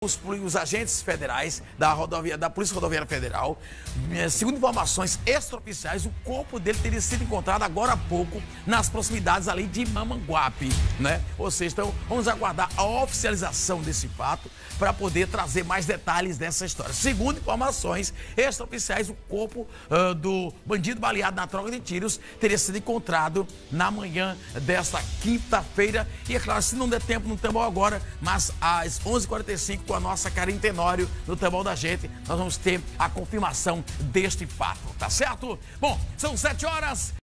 Os agentes federais da Polícia Rodoviária Federal, segundo informações extraoficiais, o corpo dele teria sido encontrado agora há pouco nas proximidades ali de Mamanguape, né? Ou seja, então vamos aguardar a oficialização desse fato para poder trazer mais detalhes dessa história. Segundo informações extraoficiais, o corpo do bandido baleado na troca de tiros teria sido encontrado na manhã desta quinta-feira. E é claro, se não der tempo no Tambor agora, mas às 11h45 com a nossa Karine Tenório no Tambor da Gente, nós vamos ter a confirmação deste fato, tá certo? Bom, são 7 horas.